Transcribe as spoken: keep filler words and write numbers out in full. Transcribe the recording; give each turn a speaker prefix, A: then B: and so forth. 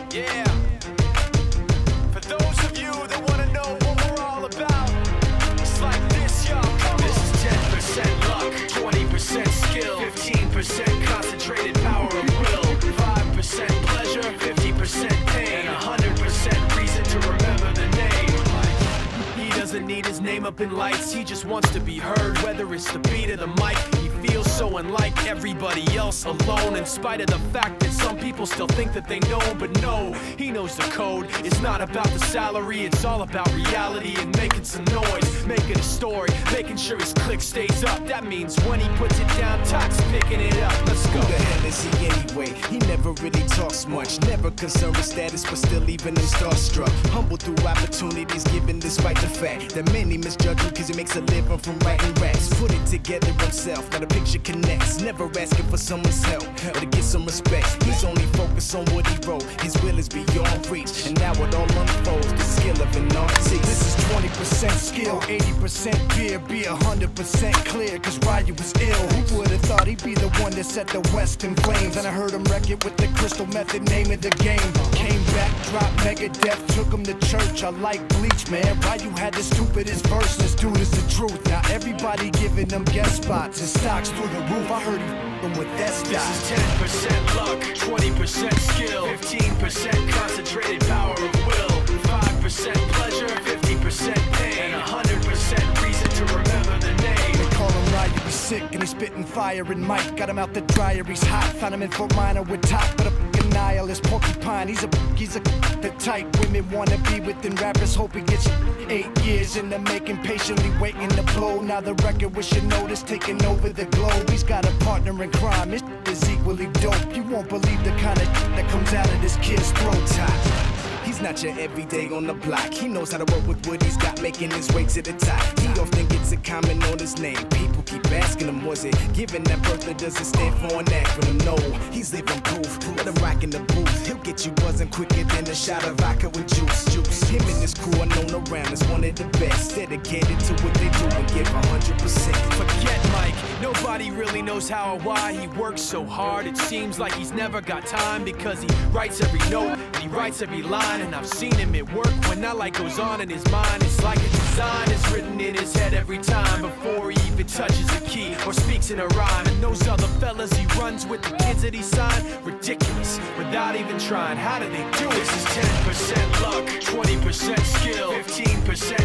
A: Yeah. For those of you that want to know what we're all about, it's like this, y'all. Come on. This is ten percent luck, twenty percent skill, fifteen percent concentrated power of will, five percent pleasure, fifty percent pain, and one hundred percent reason to remember the name. He doesn't need his name up in lights, he just wants to be heard, whether it's the beat of the mic. He feels so unlike everybody else, alone, in spite of the fact that some people still think that they know. But no, he knows the code. It's not about the salary, it's all about reality and making some noise, making a story, making sure his click stays up. That means when he puts it down, Tox picking it up. Let's go.
B: Who the hell is he anyway? He never really talks much, never concerned with status, but still even him starstruck. Humble through opportunities given despite the fact that many misjudge him cause he makes a living from writing raps. Put it together himself, now the picture connects. Never asking for someone's help or to get some respect. He's only focused on what he wrote. His will is beyond reach, and now it all unfolds. The skill of an artist.
C: This is twenty percent skill, eighty percent fear. Be one hundred percent clear, cause Ryu was ill. Who would've thought he'd be the one that set the West in flames? And I heard him wreck it with the crystal method, name of the game. Came back, dropped Megadeth, took him to church. I like Bleach, man. Ryu had the stupidest verse. This dude is the truth. Now everybody giving them guest spots and stocks through the roof. I heard he f***ing with that stock.
A: This is ten percent luck, twenty percent skill, fifteen percent concentrated power of will, five percent pleasure, fifty percent pain, and one hundred percent reason to remember the name.
C: They call him Ryu, he's sick and he's spitting fire and Mike. Got him out the dryer, he's hot. Found him in Fort Minor with top, but a f***ing nihilist porcupine. He's a he's a the type women wanna be within rappers. Hope he gets eight years in the making, patiently waiting to blow. Now the record with your notice taking over the globe. He's got a partner in crime, his is equally dope. You won't believe the kind of that comes out of this kid's throat.
B: Top. He's not your everyday on the block. He knows how to work with what he's got, making his way to the top. He often gets a comment on his name. People keep asking him, was it given that birth or does it stand for an acronym? No, he's living proof. Let him rock in the booth. He'll get you buzzing quicker than a shot of vodka with juice. Juice. Him and his crew are known around as one of the best. Dedicated to what they do and give one hundred percent.
A: Forget Mike, nobody really knows how or why he works so hard. It seems like he's never got time because he writes every note and he writes every line. And I've seen him at work when that light goes on in his mind. It's like a design is written in his head every time before he even touches a key or speaks in a rhyme. And those other fellas he runs with, the kids that he signed, ridiculous, without even trying. How do they do it? This is ten percent luck, twenty percent skill, fifteen percent